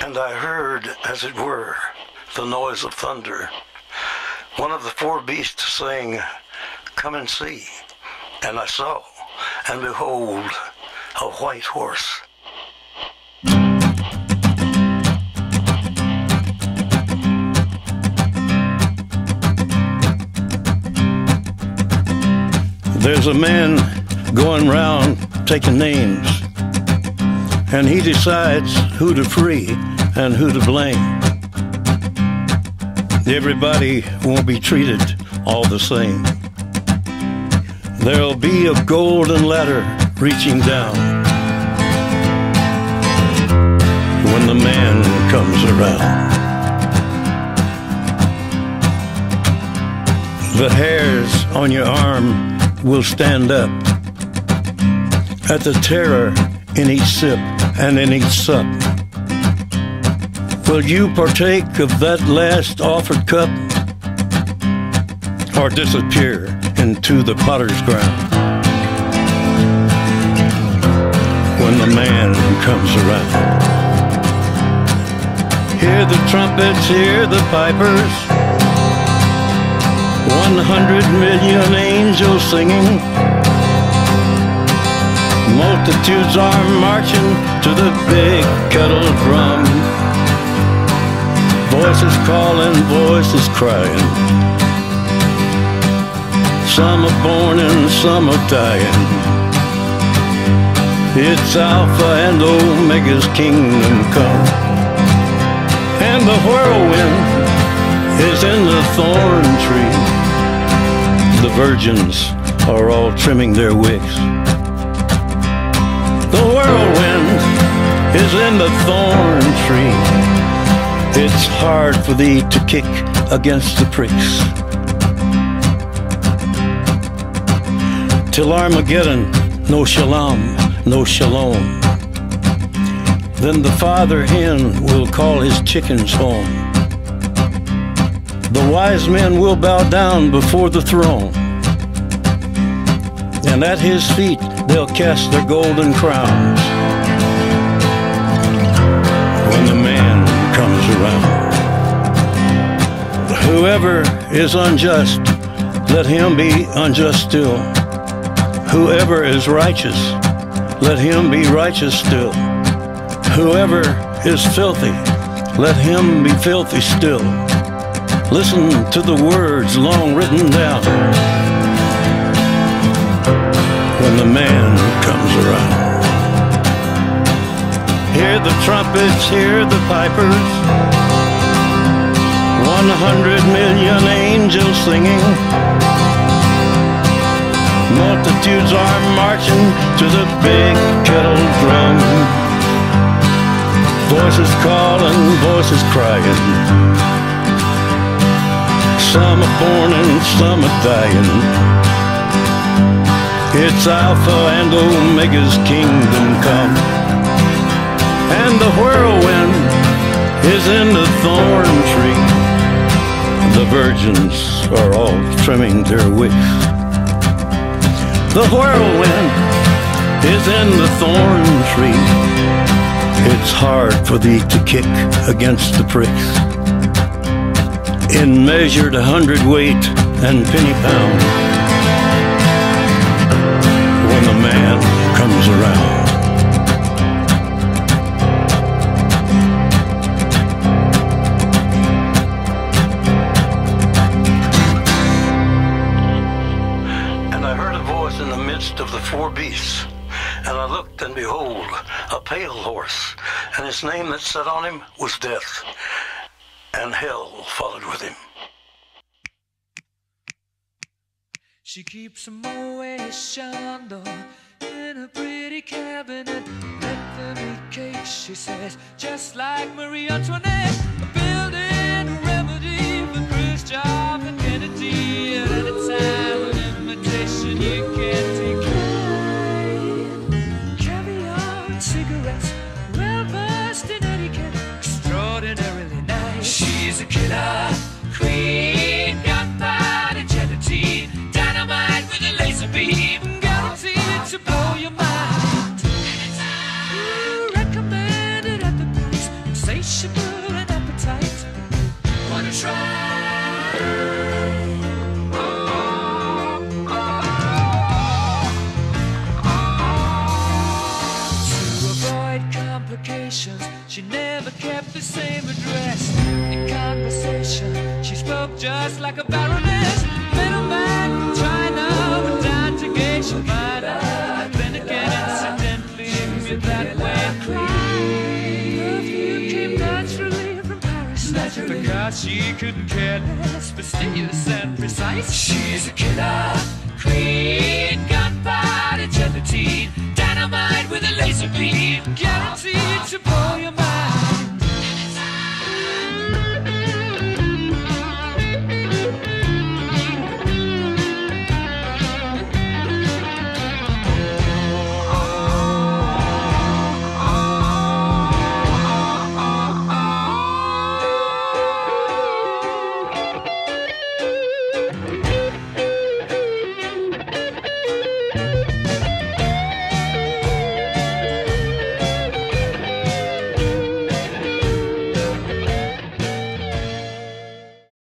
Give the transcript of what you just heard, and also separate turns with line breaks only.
And I heard, as it were, the noise of thunder. One of the four beasts saying, "Come and see." And I saw, and behold, a white horse. There's a man going round taking names, and he decides who to free and who to blame. Everybody won't be treated all the same. There'll be a golden ladder reaching down when the man comes around. The hairs on your arm will stand up at the terror in each sip and in each sup. Will you partake of that last offered cup, or disappear into the potter's ground when the man comes around? Hear the trumpets, hear the pipers, 100 million angels singing. Multitudes are marching to the big kettle drum. Voices calling, voices crying. Some are born and some are dying. It's Alpha and Omega's kingdom come. And the whirlwind is in the thorn tree. The virgins are all trimming their wicks. The whirlwind is in the thorn tree. It's hard for thee to kick against the pricks. Till Armageddon, no shalom, no shalom. Then the father hen will call his chickens home. The wise men will bow down before the throne, and at his feet they'll cast their golden crowns when the man comes around. Whoever is unjust, let him be unjust still. Whoever is righteous, let him be righteous still. Whoever is filthy, let him be filthy still. Listen to the words long written down when the man comes around. Hear the trumpets, hear the pipers, 100 million angels singing. Multitudes are marching to the big kettle drum. Voices calling, voices crying. Some are born and some are dying. It's Alpha and Omega's kingdom come. And the whirlwind is in the thorn tree. The virgins are all trimming their wicks. The whirlwind is in the thorn tree. It's hard for thee to kick against the pricks. In measured 100-weight and penny pound when the man comes around. And I heard a voice in the midst of the four beasts, and I looked, and behold, a pale horse, and his name that sat on him was Death, and hell followed with him.
She keeps a Moet Chandon in a pretty cabinet. Let them eat cake, she says, just like Marie Antoinette. Building a remedy for Khrushchev and Kennedy. At any time, an invitation you can't decline. Caviar and cigarettes, well versed in etiquette, extraordinarily nice. She's a killer queen, gunpowder gelatine, dynamite with a laser beam, guaranteed to blow your mind. Recommended at the price, insatiable. conversations, she never kept the same address. In conversation, she spoke just like a baroness. Middleman from China went down to Geisha Minor. Then again, incidentally, you're that way inclined. Perfume came naturally from Paris, because she couldn't care less, fastidious and precise. She's a killer queen, gunpowder gelatine, dynamite with a laser beam, guaranteed to